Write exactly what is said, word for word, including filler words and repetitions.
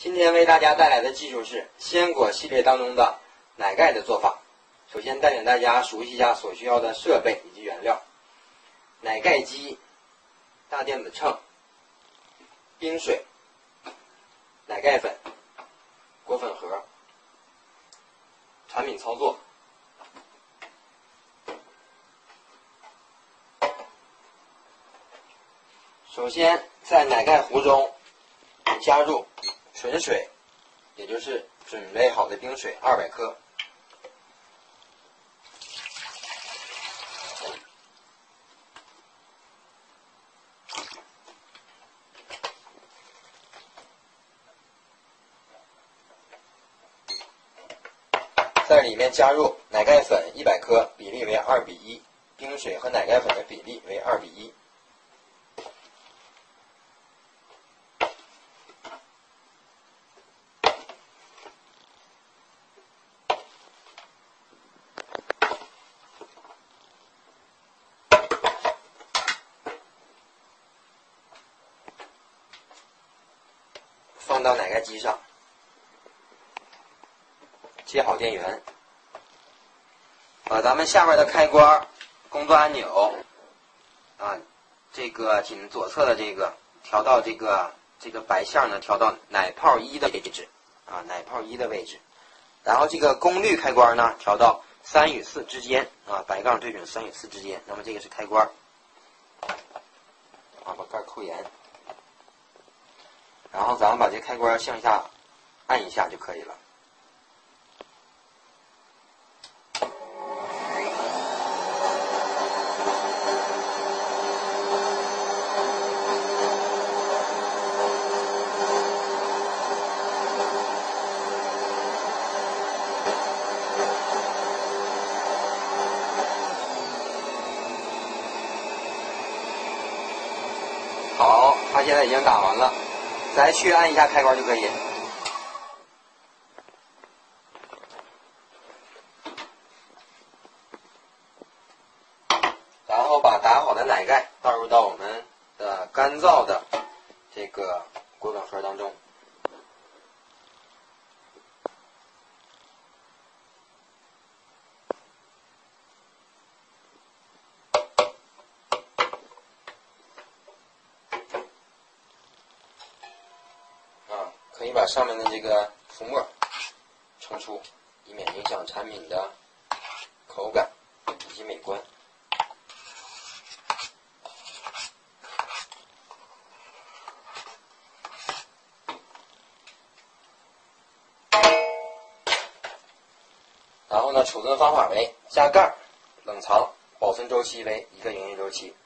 今天为大家带来的技术是鲜果系列当中的奶盖的做法。首先带领大家熟悉一下所需要的设备以及原料：奶盖机、大电子秤、冰水、奶盖粉、果粉盒。产品操作：首先在奶盖壶中加入纯水，也就是准备好的冰水二百克，在里面加入奶盖粉一百克，比例为二比一，冰水和奶盖粉的比例为二比一。放到奶盖机上，接好电源，把咱们下面的开关工作按钮啊，这个紧左侧的这个调到这个这个白线呢，调到奶泡一的位置啊，奶泡一的位置。然后这个功率开关呢，调到三与四之间啊，白杠对准三与四之间。那么这个是开关啊，把盖扣严。然后咱们把这开关向下按一下就可以了。好，它现在已经打完了。再去按一下开关就可以。然后把打好的奶盖倒入到我们的干燥的这个果粉盒当中。可以把上面的这个浮沫冲出，以免影响产品的口感以及美观。然后呢，储存方法为加盖、冷藏，保存周期为一个营业周期。